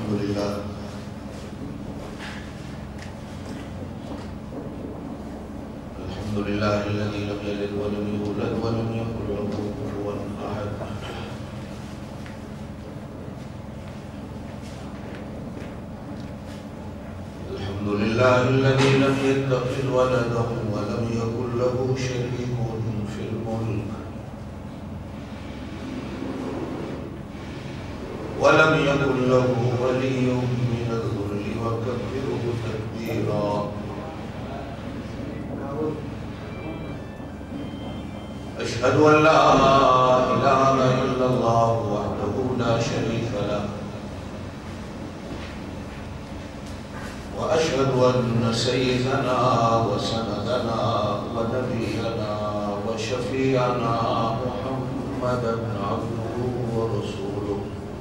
لله الحمد لله الذي لم يلد ولم يولد ولم يكن له كفوا أحد الحمد لله الذي لم يتخذ ولدا ولم يكن له شريك في الملك ولم يكن له ولي من الذل وكبره تكبيرا أشهد أن لا إله إلا الله وحده لا شريك له وأشهد أن سيدنا وسندنا ونبينا وشفيعنا محمدا عبده ورسوله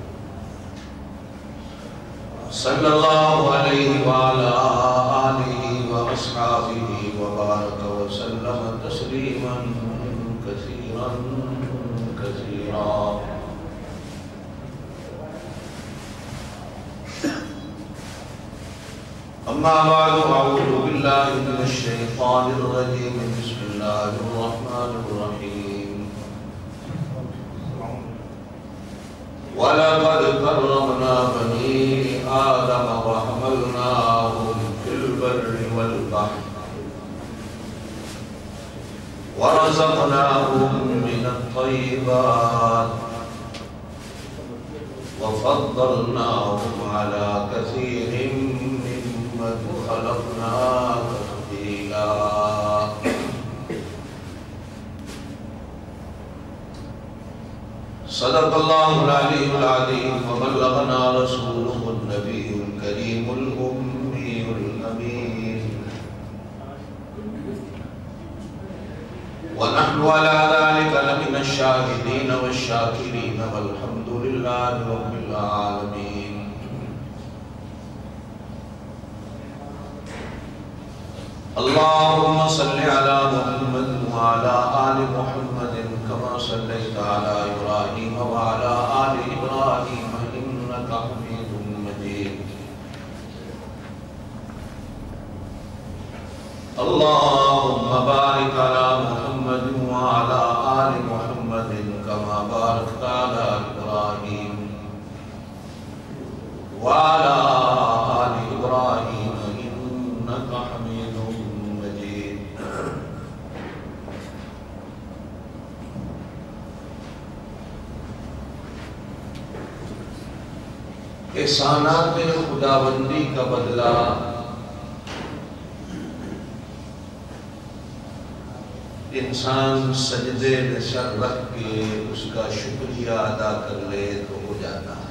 صلى الله عليه وعلى آله وأصحابه وبارك وسلم تسليما كثيرا كثيرا أما بعد أعوذ بالله من الشيطان الرجيم بسم الله الرحمن الرحيم ولقد كرمنا بني آدم وحملناهم في البر والبحر ورزقناهم من الطيبات وفضلناهم على كثير ممن خلقنا تفضيلا صدق الله العلي العظيم وبلغنا رسوله النبي الكريم الأمي الأمين ونحن على ذلك لمن الشاهدين والشاكرين والحمد لله رب العالمين اللهم صل على محمد وعلى آل محمد كما صليت على إبراهيم وعلى آل إبراهيم إنك حميد مجيد اللهم بارك على محمد وعلى آل محمد كما باركت على إبراهيم وعلى آل إبراهيم إنك حميد مجيد احسانات خداوندی کا بدلہ انسان سجدے میں سر رکھ کے اس کا شکریہ ادا کر لے تو ہو جاتا ہے۔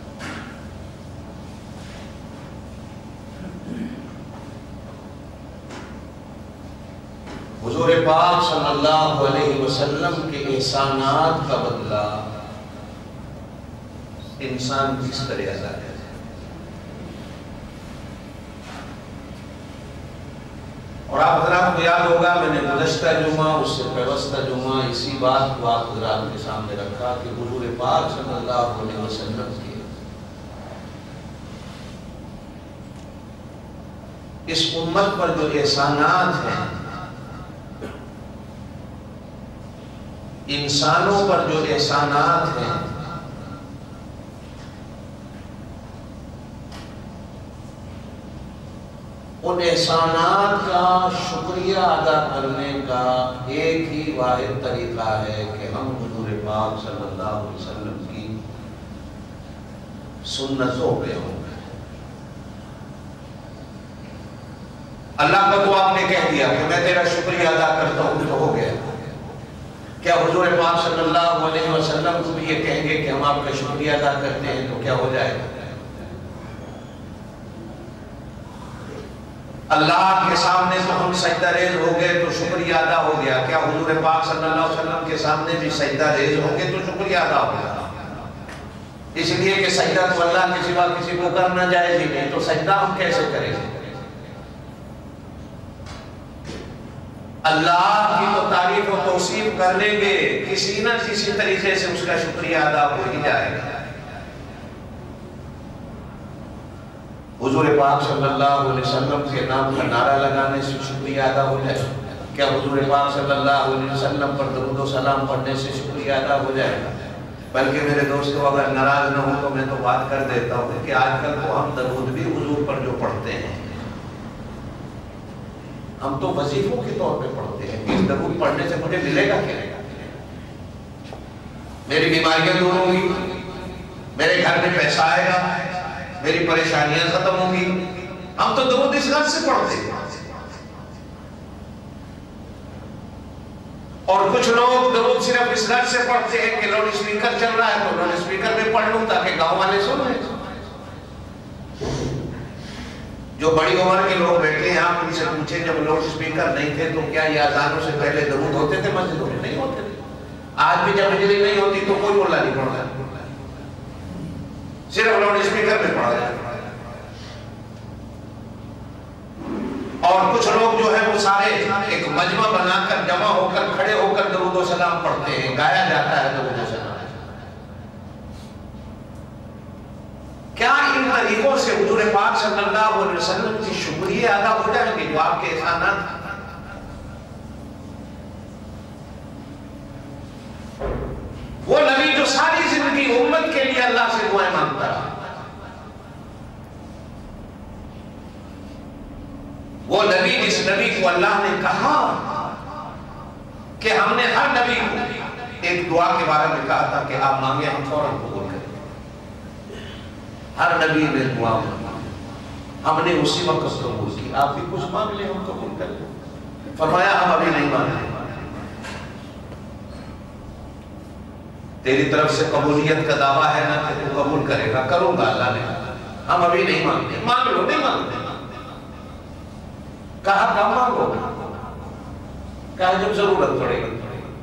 حضور پاک صلی اللہ علیہ وسلم کے احسانات کا بدلہ انسان کس طرح ادا کرے؟ اور آپ حضرات کو یاد ہوگا میں نے گزشتہ جمعہ اس سے پیوستہ جمعہ اسی بات کو آپ حضرات کے سامنے رکھا کہ حضور پاک صلی اللہ علیہ وسلم کی اس امت پر جو احسانات ہیں، انسانوں پر جو احسانات ہیں، ان احسانات کا شکریہ ادا کرنے کا ایک ہی واحد طریقہ ہے کہ ہم حضور پاک صلی اللہ علیہ وسلم کی سنتوں پہ ہوں گے۔ اللہ کا تو آپ نے کہہ دیا کہ میں تیرا شکریہ ادا کرتا ہوں تو ہو گیا۔ کیا حضور پاک صلی اللہ علیہ وسلم کو بھی یہ کہیں گے کہ ہم آپ کا شکریہ ادا کرتے ہیں تو کیا ہو جائے گا؟ اللہ کے سامنے تو ہم سجدہ ریز ہو گئے تو شکریہ ادا ہو گیا، کیا حضور پاک صلی اللہ علیہ وسلم کے سامنے بھی سجدہ ریز ہوں گے تو شکریہ ادا ہو گیا؟ اس لیے کہ سجدہ تو اللہ کے سوا کسی کو کرنا جائز ہی نہیں، تو سجدہ ہم کیسے کریں گے؟ اللہ کی تو تعریف و توصیف کر لیں گے، کسی نہ کسی طریقے سے اس کا شکریہ ادا ہو ہی جائے گا۔ حضور پاک صلی اللہ علیہ وسلم کے نام کا نعرہ لگانے سے شکریہ ادا ہو جائے؟ کیا حضور پاک صلی اللہ علیہ وسلم پر درود و سلام پڑھنے سے شکریہ ادا ہو جائے گا؟ بلکہ میرے دوستوں اگر ناراض نہ ہوں تو میں تو بات کر دیتا ہوں کہ آج کل تو ہم درود بھی حضور پر جو پڑھتے ہیں ہم تو وظیفوں کے طور پہ پڑھتے ہیں کہ اس درود پڑھنے سے مجھے ملے گا کیا؟ میری بیماریاں دور ہوں گی، میرے گھر میں پیسہ آئے گا، میری پریشانیاں ختم ہوں گی. ہم تو درود اس غرض سے پڑھتے ہیں. اور کچھ لوگ درود صرف اس غرض سے پڑھتے ہیں کہ لاؤڈ اسپیکر چل رہا ہے تو لاؤڈ اسپیکر میں پڑھ لوں تاکہ گاؤں والے سنیں. جو بڑی عمر کے لوگ بیٹھے ہیں آپ ان سے پوچھیں جب لاؤڈ اسپیکر نہیں تھے تو کیا یہ اذانوں سے پہلے درود ہوتے تھے مسجدوں میں؟ نہیں ہوتے تھے. آج بھی جب بجلی نہیں ہوتی تو کوئی ملا نہیں پڑھتا، صرف لاؤڈ اسپیکر میں پڑھا جاتا ہے. اور کچھ لوگ جو ہے وہ سارے ایک مجمع بنا کر جمع ہو کر کھڑے ہو کر درود و سلام پڑھتے ہیں، گایا جاتا ہے درود و سلام. کیا ان طریقوں سے حضور پاک صلی اللہ علیہ وسلم کی شکریہ ادا ہو جائے گی جو آپ کے احسانات؟ وہ نبی جو ساری زندگی امت کے لیے اللہ سے دعائیں مانگتا رہا، وہ نبی جس نبی کو اللہ نے کہا کہ ہم نے ہر نبی کو ایک دعا کے بارے میں کہا تھا کہ آپ مانگے ہم فوراً قبول کریں. ہر نبی نے دعا مانگی، ہم نے اسی وقت قبول کی. آپ بھی کچھ مانگ لیں ہم قبول کر لیں. فرمایا ہم ابھی نہیں مانگے، تیری طرف سے قبولیت کا دعویٰ ہے نا کہ تو قبول کرے گا. کروں گا اللہ نے، ہم ابھی نہیں مانگتے. مانگ لو. نہیں مانگتے. کہا کب مانگو؟ کہا جب ضرورت پڑے گی.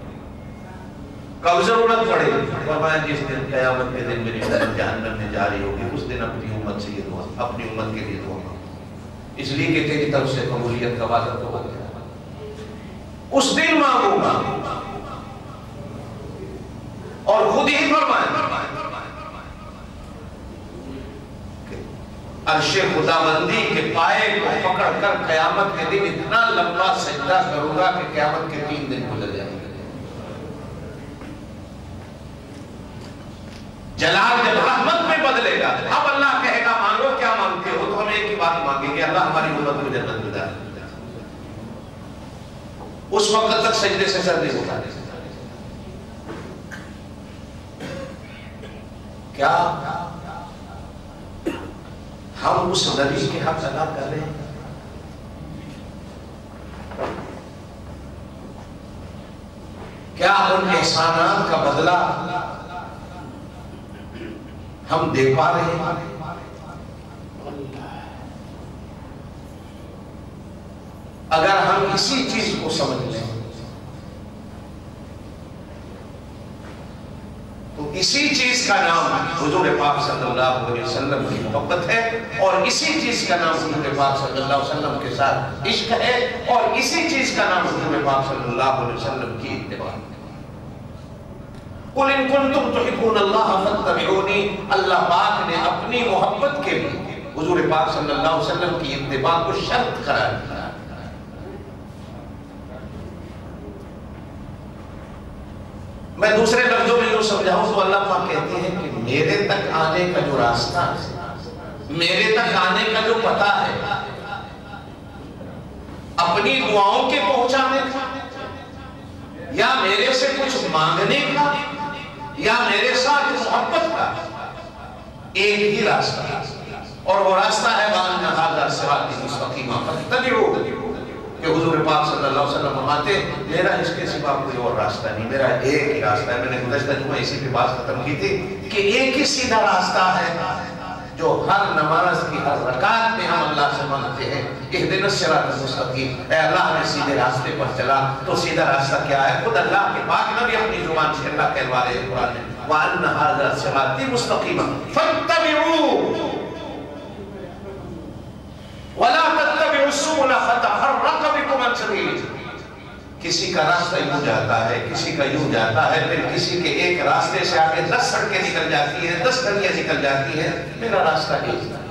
کب ضرورت پڑے گی؟ فرمایا جس دن قیامت کے دن میری امت جہنم میں جاری ہوگی اس دن اپنی امت سے یہ دعا، اپنی امت کے لیے دعا مانگو، اس لیے کہ تیری طرف سے قبولیت کا وعدہ تو ہو گیا. اس دن مانگوں گا. اور خود ہی فرمایا عرش خداوندی کے پائے کو پکڑ کر قیامت کے دن اتنا لمبا سجدہ کروں گا کہ قیامت کے 3 دن گزر جائیں گے. جلال جب رحمت میں بدلے گا اب اللہ کہے گا مانگو کیا مانگتے ہو، تو ہم ایک ہی بات مانگیں گے، اللہ ہماری امت کو جنت میں ڈال. اس وقت تک سجدے سے سر نہیں اٹھانے. کیا ہم اس نبی کے حق ادا کر رہے ہیں؟ کیا ان احسانات کا بدلہ ہم دے پا رہے ہیں؟ اگر ہم اسی چیز کو سمجھ لیں تو اسی چیز کا نام حضور پاک صلی اللہ علیہ وسلم کی محبت ہے، اور اسی چیز کا نام حضور پاک صلی اللہ علیہ وسلم کے ساتھ عشق ہے، اور اسی چیز کا نام حضور پاک صلی اللہ علیہ وسلم کی اتباع ہے. قُلْ إِن كُنْتُمْ تُحِبُّونَ اللَّهَ فَاتَّبِعُونِي. اللہ پاک نے اپنی محبت کے لیے حضور پاک صلی اللہ علیہ وسلم کی اتباع کو شرط قرار دیا. میں دوسرے لفظوں میں جو سمجھاؤں تو اللہ پاک کہتے ہیں کہ میرے تک آنے کا جو راستہ ہے، میرے تک آنے کا جو پتہ ہے، اپنی دعاؤں کے پہنچانے کا یا میرے سے کچھ مانگنے کا یا میرے ساتھ محبت کا، ایک ہی راستہ ہے، اور وہ راستہ ہے وَأَنَّ هَذَا صِرَاطِي مُسْتَقِيمًا فَاتَّبِعُوهُ. کہ حضور پاک صلی اللہ علیہ وسلم فرماتے میرا اس کے سوا کوئی اور راستہ نہیں، میرا ایک ہی راستہ ہے. میں نے گزشتہ جمعہ اسی پہ بات ختم کی تھی کہ ایک ہی سیدھا راستہ ہے جو ہر نماز کی ہر رکعت میں ہم اللہ سے مانگتے ہیں اہدنا الصراط المستقیم. اے اللہ ہمیں سیدھے راستے پر چلا. تو سیدھا راستہ کیا ہے؟ خود اللہ کے پاک نبی اپنی زبان سے اللہ کہلوا رہے ہیں قرآن میں وَأَنَّ هَذَا صِرَاطِي مُسْتَقِيمًا فَاتَّبِعُوهُ وَلَا تَتَّبِعُوا السُّبُلَ فَتَفَرَّقَ بِكُمْ عَنْ سَبِيلِهِ. کسی کا راستہ یوں جاتا ہے، کسی کا یوں جاتا ہے، پھر کسی کے ایک راستے سے آگے 10 سڑکیں نکل جاتی ہیں، 10 گلیاں نکل جاتی ہیں. میرا راستہ ایک ہے.